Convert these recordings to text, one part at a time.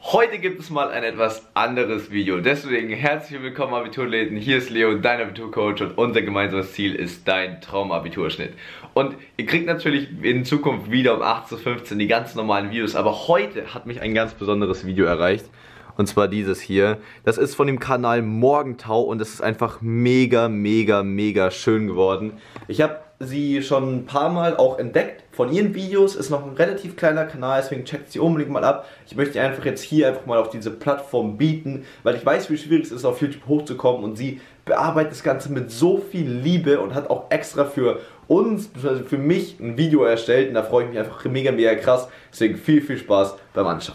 Heute gibt es mal ein etwas anderes Video. Deswegen herzlich willkommen Abiturathleten. Hier ist Leo, dein Abiturcoach, und unser gemeinsames Ziel ist dein Traumabiturschnitt. Und ihr kriegt natürlich in Zukunft wieder um 8:15 Uhr die ganz normalen Videos, aber heute hat mich ein ganz besonderes Video erreicht. Und zwar dieses hier. Das ist von dem Kanal Morgentau und es ist einfach mega schön geworden. Ich habe sie schon ein paar Mal auch entdeckt von ihren Videos. Ist noch ein relativ kleiner Kanal, deswegen checkt sie unbedingt mal ab. Ich möchte einfach jetzt hier mal auf diese Plattform bieten, weil ich weiß, wie schwierig es ist, auf YouTube hochzukommen, und sie bearbeitet das Ganze mit so viel Liebe und hat auch extra für uns, für mich, ein Video erstellt, und da freue ich mich einfach mega krass. Deswegen viel Spaß beim Anschauen.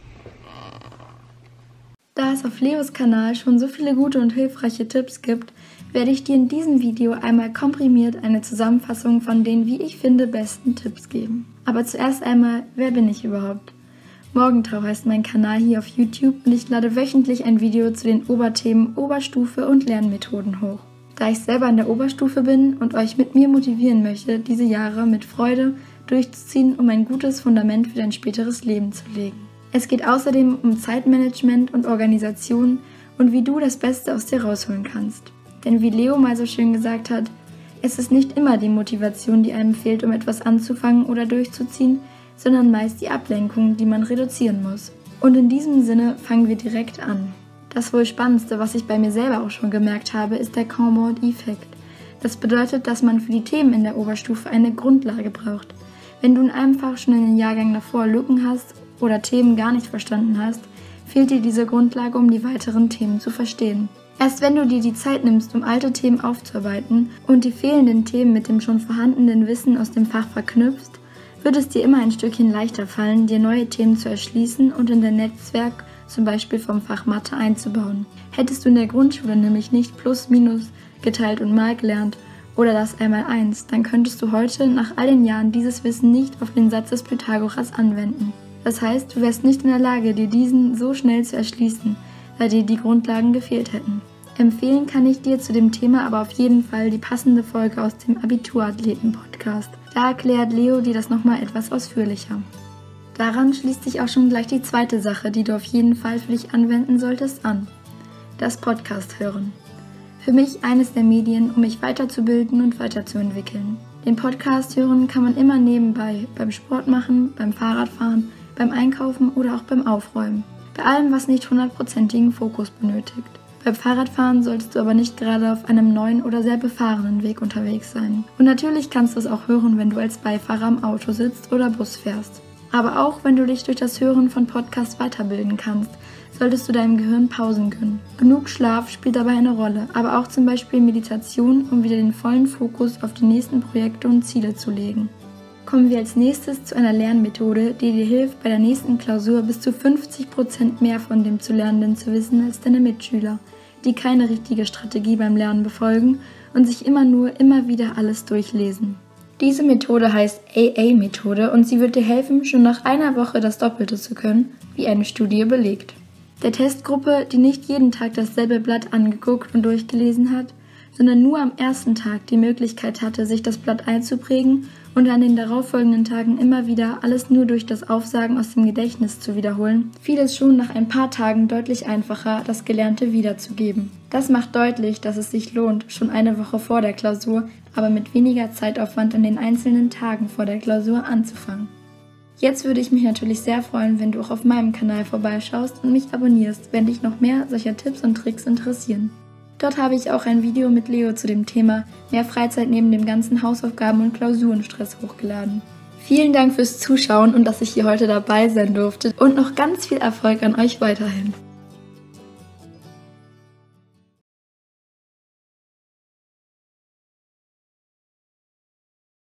Da es auf Leos Kanal schon so viele gute und hilfreiche Tipps gibt, werde ich dir in diesem Video einmal komprimiert eine Zusammenfassung von den, wie ich finde, besten Tipps geben. Aber zuerst einmal, wer bin ich überhaupt? Morgentau heißt mein Kanal hier auf YouTube und ich lade wöchentlich ein Video zu den Oberthemen Oberstufe und Lernmethoden hoch. Da ich selber in der Oberstufe bin und euch mit mir motivieren möchte, diese Jahre mit Freude durchzuziehen, um ein gutes Fundament für dein späteres Leben zu legen. Es geht außerdem um Zeitmanagement und Organisation und wie du das Beste aus dir rausholen kannst. Denn wie Leo mal so schön gesagt hat, es ist nicht immer die Motivation, die einem fehlt, um etwas anzufangen oder durchzuziehen, sondern meist die Ablenkung, die man reduzieren muss. Und in diesem Sinne fangen wir direkt an. Das wohl Spannendste, was ich bei mir selber auch schon gemerkt habe, ist der Compound-Effekt. Das bedeutet, dass man für die Themen in der Oberstufe eine Grundlage braucht. Wenn du in einem Fach schon in den Jahrgang davor Lücken hast oder Themen gar nicht verstanden hast, fehlt dir diese Grundlage, um die weiteren Themen zu verstehen. Erst wenn du dir die Zeit nimmst, um alte Themen aufzuarbeiten und die fehlenden Themen mit dem schon vorhandenen Wissen aus dem Fach verknüpfst, wird es dir immer ein Stückchen leichter fallen, dir neue Themen zu erschließen und in dein Netzwerk, zum Beispiel vom Fach Mathe, einzubauen. Hättest du in der Grundschule nämlich nicht Plus, Minus, geteilt und mal gelernt oder das Einmaleins, dann könntest du heute nach all den Jahren dieses Wissen nicht auf den Satz des Pythagoras anwenden. Das heißt, du wärst nicht in der Lage, dir diesen so schnell zu erschließen, da dir die Grundlagen gefehlt hätten. Empfehlen kann ich dir zu dem Thema aber auf jeden Fall die passende Folge aus dem Abiturathleten-Podcast. Da erklärt Leo dir das nochmal etwas ausführlicher. Daran schließt sich auch schon gleich die zweite Sache, die du auf jeden Fall für dich anwenden solltest, an. Das Podcast hören. Für mich eines der Medien, um mich weiterzubilden und weiterzuentwickeln. Den Podcast hören kann man immer nebenbei, beim Sport machen, beim Fahrradfahren, beim Einkaufen oder auch beim Aufräumen. Bei allem, was nicht 100%igen Fokus benötigt. Beim Fahrradfahren solltest du aber nicht gerade auf einem neuen oder sehr befahrenen Weg unterwegs sein. Und natürlich kannst du es auch hören, wenn du als Beifahrer am Auto sitzt oder Bus fährst. Aber auch wenn du dich durch das Hören von Podcasts weiterbilden kannst, solltest du deinem Gehirn Pausen gönnen. Genug Schlaf spielt dabei eine Rolle, aber auch zum Beispiel Meditation, um wieder den vollen Fokus auf die nächsten Projekte und Ziele zu legen. Kommen wir als nächstes zu einer Lernmethode, die dir hilft, bei der nächsten Klausur bis zu 50% mehr von dem zu Lernenden zu wissen als deine Mitschüler, die keine richtige Strategie beim Lernen befolgen und sich immer wieder alles durchlesen. Diese Methode heißt AA-Methode und sie wird dir helfen, schon nach einer Woche das Doppelte zu können, wie eine Studie belegt. Der Testgruppe, die nicht jeden Tag dasselbe Blatt angeguckt und durchgelesen hat, sondern nur am ersten Tag die Möglichkeit hatte, sich das Blatt einzuprägen und an den darauffolgenden Tagen immer wieder alles nur durch das Aufsagen aus dem Gedächtnis zu wiederholen, fiel es schon nach ein paar Tagen deutlich einfacher, das Gelernte wiederzugeben. Das macht deutlich, dass es sich lohnt, schon eine Woche vor der Klausur, aber mit weniger Zeitaufwand an den einzelnen Tagen vor der Klausur anzufangen. Jetzt würde ich mich natürlich sehr freuen, wenn du auch auf meinem Kanal vorbeischaust und mich abonnierst, wenn dich noch mehr solcher Tipps und Tricks interessieren. Dort habe ich auch ein Video mit Leo zu dem Thema mehr Freizeit neben dem ganzen Hausaufgaben- und Klausurenstress hochgeladen. Vielen Dank fürs Zuschauen und dass ich hier heute dabei sein durfte und noch ganz viel Erfolg an euch weiterhin.